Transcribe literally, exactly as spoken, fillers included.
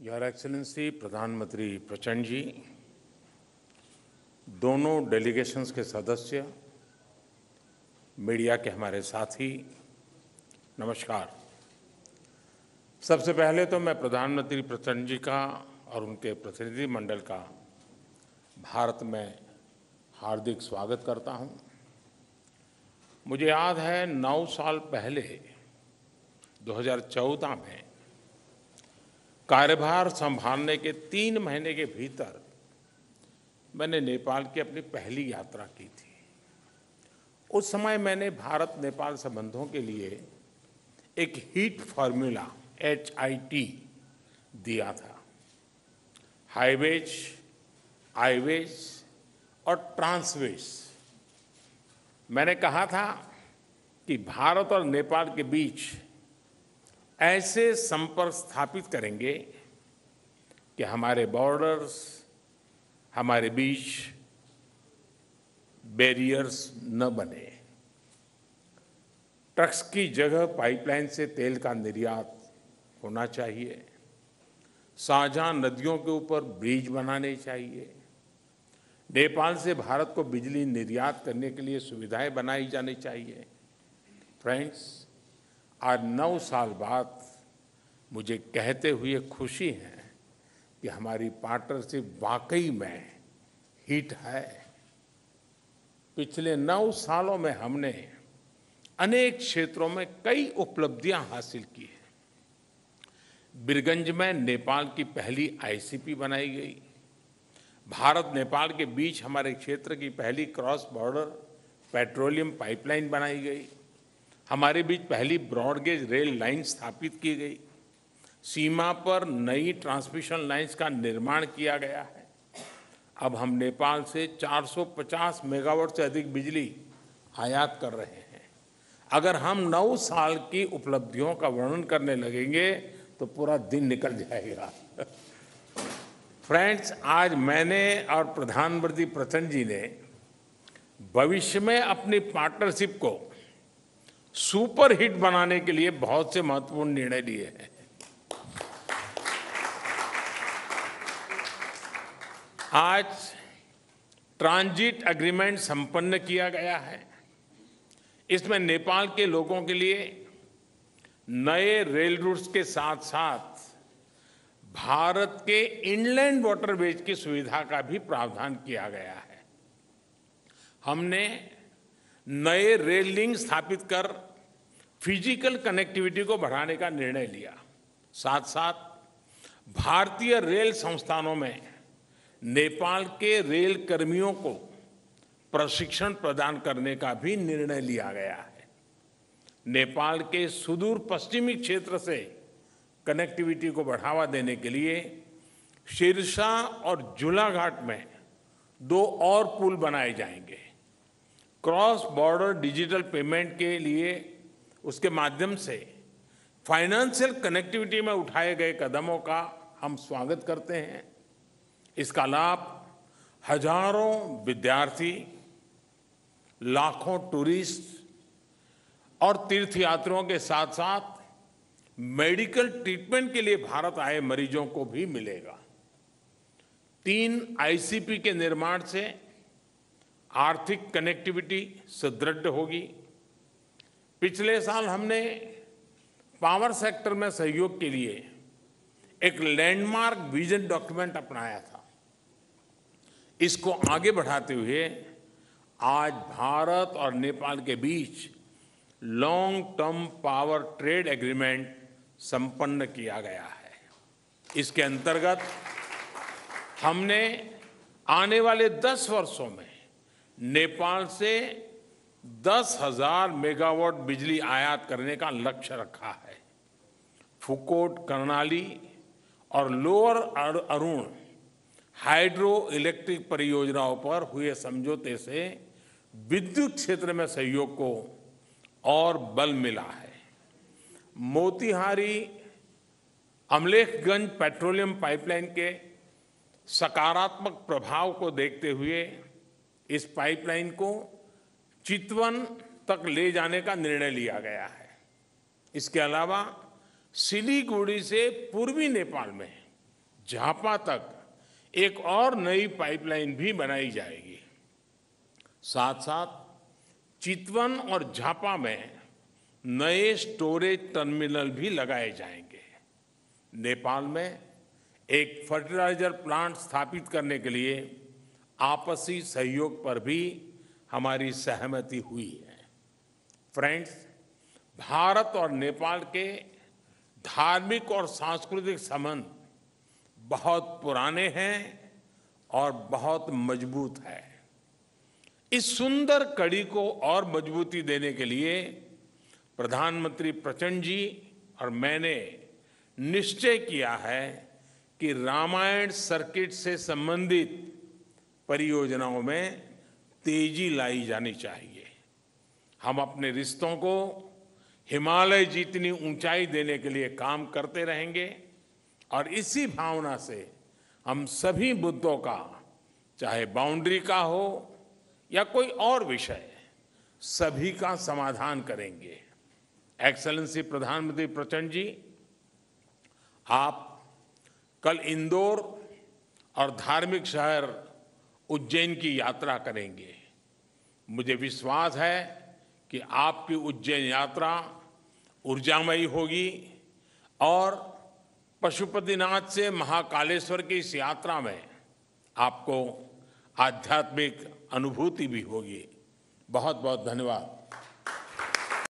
Your excellency प्रधानमंत्री प्रचंड जी, दोनों डेलीगेशंस के सदस्य, मीडिया के हमारे साथी, नमस्कार। सबसे पहले तो मैं प्रधानमंत्री प्रचंड जी का और उनके प्रतिनिधिमंडल का भारत में हार्दिक स्वागत करता हूं। मुझे याद है नौ साल पहले दो हज़ार चौदह में कार्यभार संभालने के तीन महीने के भीतर मैंने नेपाल की अपनी पहली यात्रा की थी। उस समय मैंने भारत नेपाल संबंधों के लिए एक HIT formula H I T दिया था। हाईवेज, आईवेज और ट्रांसवेज। मैंने कहा था कि भारत और नेपाल के बीच ऐसे संपर्क स्थापित करेंगे कि हमारे बॉर्डर्स, हमारे बीच बैरियर्स न बने। ट्रक्स की जगह पाइपलाइन से तेल का निर्यात होना चाहिए। साझा नदियों के ऊपर ब्रिज बनाने चाहिए। नेपाल से भारत को बिजली निर्यात करने के लिए सुविधाएं बनाई जानी चाहिए। फ्रेंड्स, आज नौ साल बाद मुझे कहते हुए खुशी है कि हमारी पार्टनरशिप वाकई में हिट है। पिछले नौ सालों में हमने अनेक क्षेत्रों में कई उपलब्धियां हासिल की हैं। बीरगंज में नेपाल की पहली आई सी पी बनाई गई। भारत नेपाल के बीच हमारे क्षेत्र की पहली क्रॉस बॉर्डर पेट्रोलियम पाइपलाइन बनाई गई। हमारे बीच पहली ब्रॉडगेज रेल लाइन स्थापित की गई। सीमा पर नई ट्रांसमिशन लाइंस का निर्माण किया गया है। अब हम नेपाल से चार सौ पचास मेगावाट से अधिक बिजली आयात कर रहे हैं। अगर हम नौ साल की उपलब्धियों का वर्णन करने लगेंगे तो पूरा दिन निकल जाएगा। फ्रेंड्स, आज मैंने और प्रधानमंत्री प्रचंड जी ने भविष्य में अपनी पार्टनरशिप को सुपर हिट बनाने के लिए बहुत से महत्वपूर्ण निर्णय लिए हैं। आज ट्रांजिट एग्रीमेंट संपन्न किया गया है। इसमें नेपाल के लोगों के लिए नए रेल रूट्स के साथ साथ भारत के इनलैंड वाटरवेज की सुविधा का भी प्रावधान किया गया है। हमने नए रेल लिंक स्थापित कर फिजिकल कनेक्टिविटी को बढ़ाने का निर्णय लिया। साथ साथ भारतीय रेल संस्थानों में नेपाल के रेल कर्मियों को प्रशिक्षण प्रदान करने का भी निर्णय लिया गया है। नेपाल के सुदूर पश्चिमी क्षेत्र से कनेक्टिविटी को बढ़ावा देने के लिए सिरसा और झूलाघाट में दो और पुल बनाए जाएंगे। क्रॉस बॉर्डर डिजिटल पेमेंट के लिए उसके माध्यम से फाइनेंशियल कनेक्टिविटी में उठाए गए कदमों का हम स्वागत करते हैं। इसका लाभ हजारों विद्यार्थी, लाखों टूरिस्ट और तीर्थयात्रियों के साथ साथ मेडिकल ट्रीटमेंट के लिए भारत आए मरीजों को भी मिलेगा। तीन आई सी पी के निर्माण से आर्थिक कनेक्टिविटी सुदृढ़ होगी। पिछले साल हमने पावर सेक्टर में सहयोग के लिए एक लैंडमार्क विजन डॉक्यूमेंट अपनाया था। इसको आगे बढ़ाते हुए आज भारत और नेपाल के बीच long term power trade agreement संपन्न किया गया है। इसके अंतर्गत हमने आने वाले दस वर्षों में नेपाल से दस हजार मेगावाट बिजली आयात करने का लक्ष्य रखा है। फुकोट, कर्णाली और लोअर अरुण हाइड्रो इलेक्ट्रिक परियोजनाओं पर हुए समझौते से विद्युत क्षेत्र में सहयोग को और बल मिला है। मोतीहारी अमलेखगंज पेट्रोलियम पाइपलाइन के सकारात्मक प्रभाव को देखते हुए इस पाइपलाइन को चितवन तक ले जाने का निर्णय लिया गया है। इसके अलावा सिलीगुड़ी से पूर्वी नेपाल में झापा तक एक और नई पाइपलाइन भी बनाई जाएगी। साथ साथ चितवन और झापा में नए स्टोरेज टर्मिनल भी लगाए जाएंगे। नेपाल में एक फर्टिलाइजर प्लांट स्थापित करने के लिए आपसी सहयोग पर भी हमारी सहमति हुई है। फ्रेंड्स, भारत और नेपाल के धार्मिक और सांस्कृतिक संबंध बहुत पुराने हैं और बहुत मजबूत है। इस सुंदर कड़ी को और मजबूती देने के लिए प्रधानमंत्री प्रचंड जी और मैंने निश्चय किया है कि रामायण सर्किट से संबंधित परियोजनाओं में तेजी लाई जानी चाहिए। हम अपने रिश्तों को हिमालय जितनी ऊंचाई देने के लिए काम करते रहेंगे और इसी भावना से हम सभी मुद्दों का, चाहे बाउंड्री का हो या कोई और विषय, सभी का समाधान करेंगे। एक्सेलेंसी प्रधानमंत्री प्रचंड जी, आप कल इंदौर और धार्मिक शहर उज्जैन की यात्रा करेंगे। मुझे विश्वास है कि आपकी उज्जैन यात्रा ऊर्जामयी होगी और पशुपतिनाथ से महाकालेश्वर की इस यात्रा में आपको आध्यात्मिक अनुभूति भी होगी। बहुत बहुत धन्यवाद।